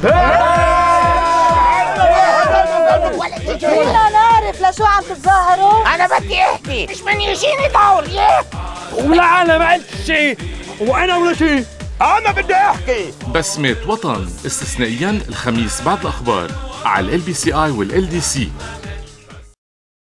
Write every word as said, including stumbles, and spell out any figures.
كلنا نعرف لشو عم تتظاهروا. انا بدي احكي، مش من يجيني دور ياك. ولا انا ما قلت شيء، وانا ولا شيء، انا بدي احكي. بسمة وطن استثنائيا الخميس بعد الاخبار على ال بي سي اي والال دي سي.